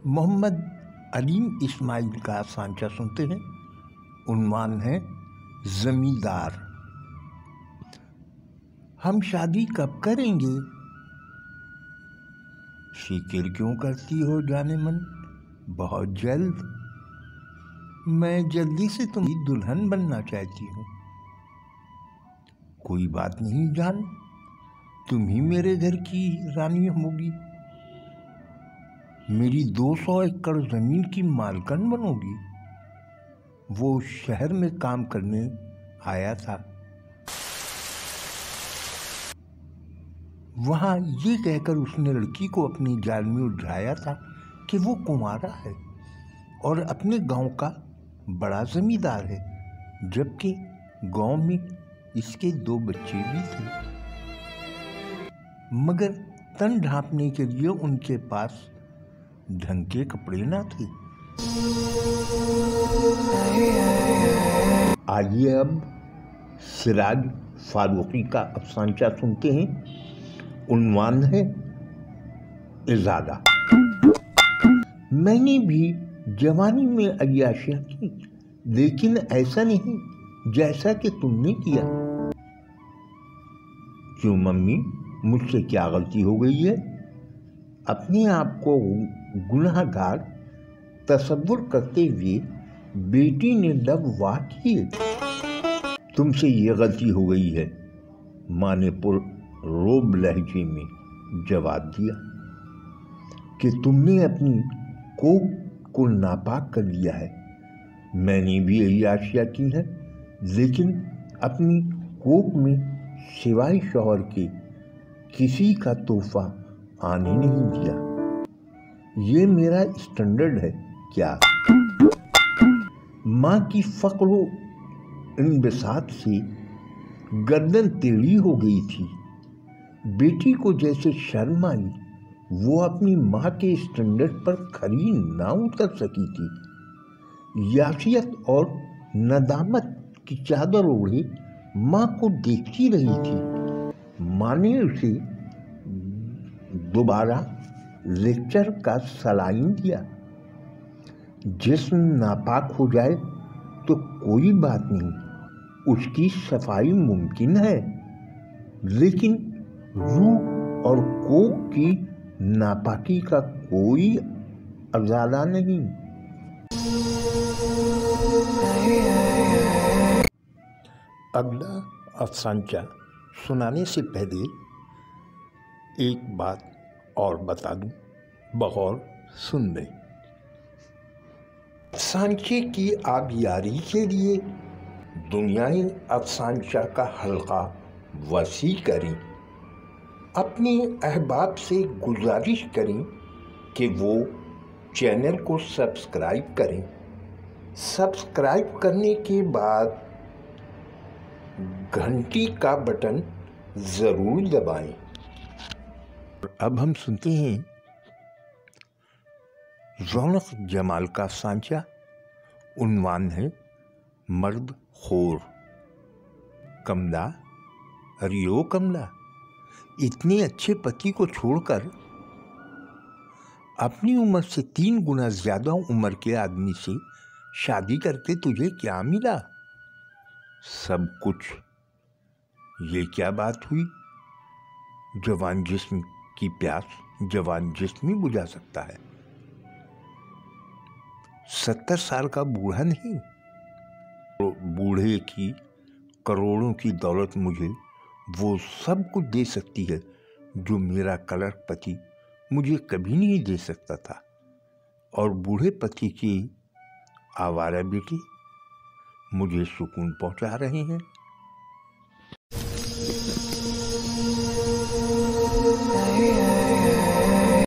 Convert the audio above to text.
मोहम्मद अलीम इस्माइल का सांचा सुनते हैं। उन्वान है ज़मींदार। हम शादी कब करेंगे? फिक्र क्यों करती हो जाने मन, बहुत जल्द। मैं जल्दी से तुम्हारी दुल्हन बनना चाहती हूँ। कोई बात नहीं जान, तुम ही मेरे घर की रानी होगी। मेरी 200 एकड़ ज़मीन की मालकन बनोगी। वो शहर में काम करने आया था। वहाँ ये कहकर उसने लड़की को अपनी जाल में उलझाया था कि वो कुंवारा है और अपने गांव का बड़ा जमींदार है, जबकि गांव में इसके 2 बच्चे भी थे, मगर तन ढांपने के लिए उनके पास ढंग के कपड़े ना थे। आइए अब सिराज फारूकी का अफसाना सुनते हैं। उन्वान है इजादा। मैंने भी जवानी में अय्याशियां की, लेकिन ऐसा नहीं जैसा कि तुमने किया। क्यों मम्मी, मुझसे क्या गलती हो गई है? अपने आप को गुनाहगार तसव्वुर करते हुए बेटी ने लब वाह किए। तुमसे ये गलती हो गई है, माँ ने रोब लहजे में जवाब दिया, कि तुमने अपनी कोख को नापाक कर लिया है। मैंने भी यही आशिया की है, लेकिन अपनी कोख में सिवाय शौहर के किसी का तोहफा आने नहीं दिया। ये मेरा स्टैंडर्ड है क्या? माँ की फक्र इंबिसात से गर्दन टेढ़ी हो गई थी। बेटी को जैसे शर्म आई, वो अपनी माँ के स्टैंडर्ड पर खरी ना उतर सकी थी। यासियत और नदामत की चादर ओढ़े माँ को देखती रही थी। माँ ने उसे दोबारा लेक्चर का सलाइन दिया। जिस्म नापाक हो जाए तो कोई बात नहीं, उसकी सफाई मुमकिन है, लेकिन रूह और कोख की नापाकी का कोई अजाला नहीं। अगला अफसाना सुनाने से पहले एक बात और बता दूं, बगौर सुन लें। अफसाने की आबियारी के लिए दुनियाई अफसाना का हल्का वसी करें। अपने अहबाब से गुजारिश करें कि वो चैनल को सब्सक्राइब करें। सब्सक्राइब करने के बाद घंटी का बटन ज़रूर दबाएं। अब हम सुनते हैं रौनक जमाल का सांचा। उन्वान है मर्द खोर। कमला, अरे ओ कमला, इतने अच्छे पति को छोड़कर अपनी उम्र से 3 गुना ज्यादा उम्र के आदमी से शादी करके तुझे क्या मिला? सब कुछ। ये क्या बात हुई? जवान जिस्म की प्यास जवान जिस्म ही बुझा सकता है। 70 साल का बूढ़ा नहीं, बूढ़े की करोड़ों की दौलत मुझे वो सब कुछ दे सकती है जो मेरा क्लर्क पति मुझे कभी नहीं दे सकता था। और बूढ़े पति की आवारा बेटी मुझे सुकून पहुंचा रहे हैं।